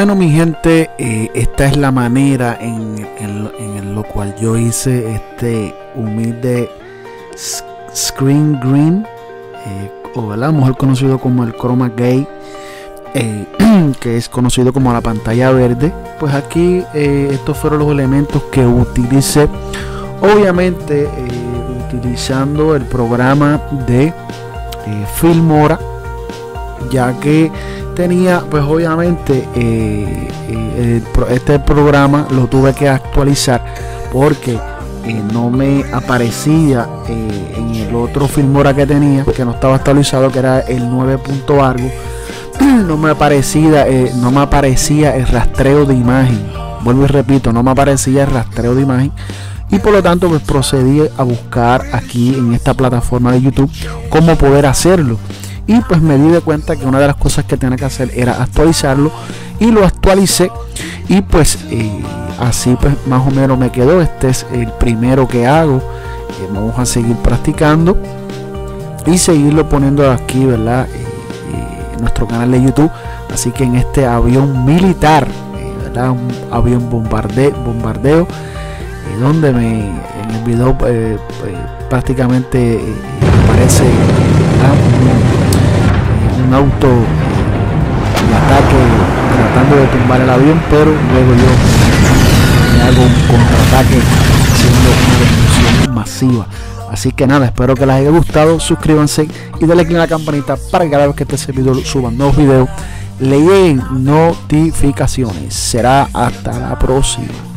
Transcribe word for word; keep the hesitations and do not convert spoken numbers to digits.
Bueno, mi gente, eh, esta es la manera en, en, en lo cual yo hice este humilde screen green, eh, o ¿verdad? Mejor conocido como el chroma key, eh, que es conocido como la pantalla verde. Pues aquí eh, estos fueron los elementos que utilicé, obviamente eh, utilizando el programa de eh, Filmora, ya que tenía pues obviamente eh, eh, este programa lo tuve que actualizar porque eh, no me aparecía eh, en el otro Filmora que tenía, que no estaba actualizado, que era el nueve punto algo. No me aparecía eh, no me aparecía el rastreo de imagen. Vuelvo y repito, no me aparecía el rastreo de imagen, y por lo tanto pues procedí a buscar aquí en esta plataforma de YouTube cómo poder hacerlo. Y pues me di de cuenta que una de las cosas que tenía que hacer era actualizarlo, y lo actualicé, y pues eh, así pues más o menos me quedó. Este es el primero que hago. Eh, vamos a seguir practicando y seguirlo poniendo aquí, ¿verdad? Eh, eh, en nuestro canal de YouTube. Así que en este avión militar, eh, ¿verdad? Un avión bombarde bombardeo, eh, donde me en el video eh, eh, prácticamente eh, aparece un, un auto de ataque tratando de tumbar el avión, pero luego yo me hago un contraataque haciendo una destrucción masiva. Así que nada, espero que les haya gustado. Suscríbanse y denle click a la campanita para que cada vez que este servidor suba nuevos videos le lleguen notificaciones. Será hasta la próxima.